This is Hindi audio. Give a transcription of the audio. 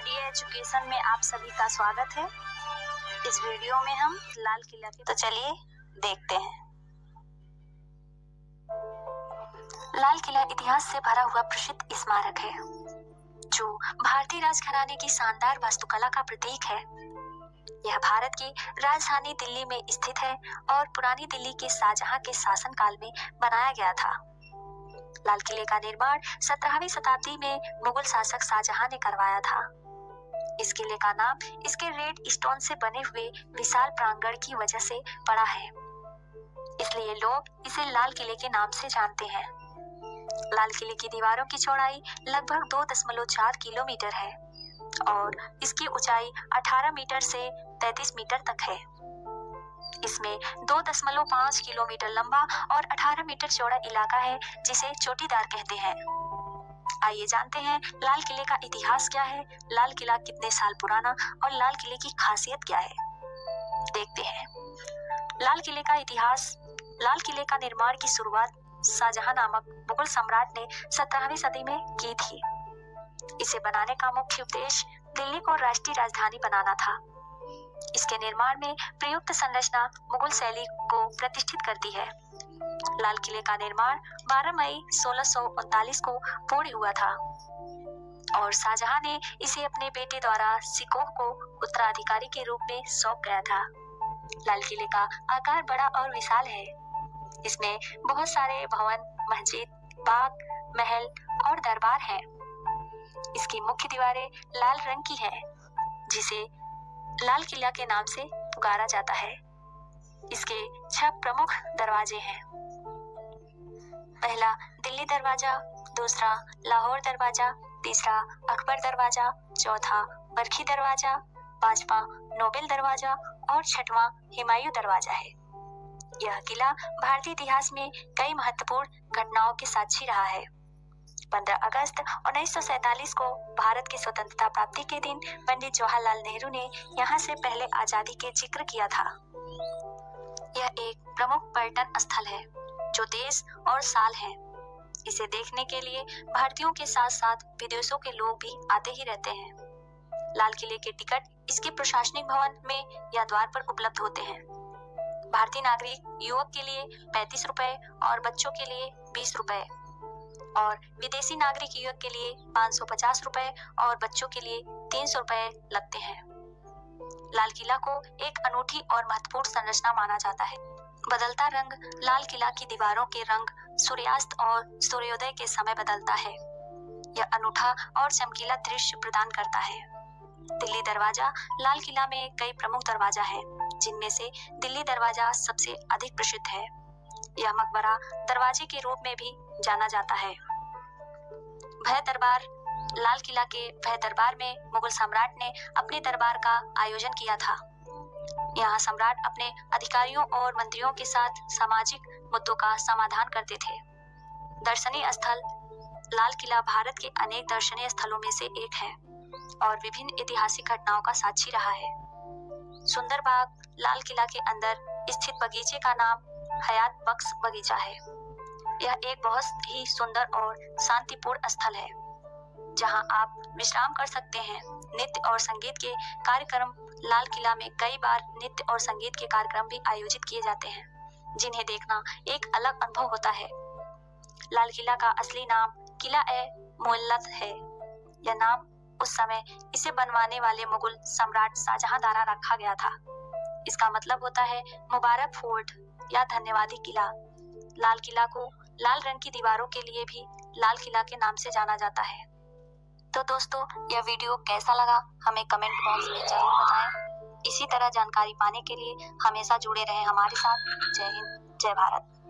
आइडिया एजुकेशन में आप सभी का स्वागत है। इस वीडियो में हम लाल किला की तो चलिए देखते हैं। लाल किला इतिहास से भरा हुआ प्रसिद्ध स्मारक है जो भारतीय राजघराने की शानदार वास्तुकला का प्रतीक है। यह भारत की राजधानी दिल्ली में स्थित है और पुरानी दिल्ली के शाहजहां के शासनकाल में बनाया गया था। लाल किले का निर्माण 17वीं शताब्दी में मुगल शासक शाहजहां ने करवाया था। इस किले का नाम इसके रेड स्टोन से बने हुए विशाल प्रांगण की वजह से पड़ा है, इसलिए लोग इसे लाल किले के नाम से जानते हैं। लाल किले की दीवारों की चौड़ाई लगभग 2.4 किलोमीटर है और इसकी ऊंचाई 18 मीटर से 33 मीटर तक है। इसमें 2.5 किलोमीटर लंबा और 18 मीटर चौड़ा इलाका है जिसे चोटीदार कहते हैं। आइए जानते हैं लाल किले का इतिहास क्या है, लाल किला कितने साल पुराना और लाल किले की खासियत क्या है। देखते हैं लाल किले का इतिहास। लाल किले का निर्माण की शुरुआत शाहजहां नामक मुगल सम्राट ने 17वीं सदी में की थी। इसे बनाने का मुख्य उद्देश्य दिल्ली को राष्ट्रीय राजधानी बनाना था। इसके निर्माण में प्रयुक्त संरचना मुगल शैली को प्रतिष्ठित करती है। लाल किले का निर्माण 12 मई 1639 को पूर्ण हुआ था और शाहजहां ने इसे अपने बेटे द्वारा सिकोह को उत्तराधिकारी के रूप में सौंप गया था। लाल किले का आकार बड़ा और विशाल है। इसमें बहुत सारे भवन, मस्जिद, बाग, महल और दरबार हैं। इसकी मुख्य दीवारें लाल रंग की हैं, जिसे लाल किला के नाम से पुकारा जाता है। इसके 6 प्रमुख दरवाजे हैं। पहला दिल्ली दरवाजा, दूसरा लाहौर दरवाजा, तीसरा अकबर दरवाजा, चौथा बरखी दरवाजा, पांचवा नोबेल दरवाजा और छठवां हुमायूं दरवाजा है। यह किला भारतीय इतिहास में कई महत्वपूर्ण घटनाओं के साक्षी रहा है। 15 अगस्त 1947 को भारत की स्वतंत्रता प्राप्ति के दिन पंडित जवाहरलाल नेहरू ने यहाँ से पहले आजादी के जिक्र किया था। यह एक प्रमुख पर्यटन स्थल है जो देश और साल है। इसे देखने के लिए भारतीयों के साथ साथ विदेशों के लोग भी आते ही रहते हैं। लाल किले के टिकट इसके प्रशासनिक भवन में या द्वार पर उपलब्ध होते हैं। भारतीय नागरिक युवक के लिए 35 रुपए और बच्चों के लिए 20 रुपए और विदेशी नागरिक युवक के लिए 550 रुपए और बच्चों के लिए 300 रुपए लगते हैं। लाल किला को एक अनूठी और महत्वपूर्ण संरचना माना जाता है। बदलता रंग लाल किला की दीवारों के रंग सूर्यास्त और सूर्योदय के समय बदलता है। यह अनूठा और चमकीला दृश्य प्रदान करता है। दिल्ली दरवाजा। लाल किला में कई प्रमुख दरवाजा है, जिनमें से दिल्ली दरवाजा सबसे अधिक प्रसिद्ध है। यह मकबरा दरवाजे के रूप में भी जाना जाता है। भय दरबार। लाल किला के भय दरबार में मुगल सम्राट ने अपने दरबार का आयोजन किया था। यहाँ सम्राट अपने अधिकारियों और मंत्रियों के साथ सामाजिक मुद्दों का समाधान करते थे। दर्शनीय स्थल। लाल किला भारत के अनेक दर्शनीय स्थलों में से एक है और विभिन्न ऐतिहासिक घटनाओं का साक्षी रहा है। सुंदर बाग। लाल किला के अंदर स्थित बगीचे का नाम हयात बख्श बगीचा है। यह एक बहुत ही सुंदर और शांतिपूर्ण स्थल है जहां आप विश्राम कर सकते हैं। नृत्य और संगीत के कार्यक्रम। लाल किला में कई बार नृत्य और संगीत के कार्यक्रम भी आयोजित किए जाते हैं, जिन्हें देखना एक अलग अनुभव होता है। लाल किला का असली नाम किला-ए-मुअल्लत है। यह नाम उस समय इसे बनवाने वाले मुगल सम्राट शाहजहां द्वारा रखा गया था। इसका मतलब होता है मुबारक फोर्ट या धन्यवादी किला। लाल किला को लाल रंग की दीवारों के लिए भी लाल किला के नाम से जाना जाता है। तो दोस्तों, यह वीडियो कैसा लगा हमें कमेंट बॉक्स में जरूर बताएं। इसी तरह जानकारी पाने के लिए हमेशा जुड़े रहें हमारे साथ। जय हिंद, जय भारत।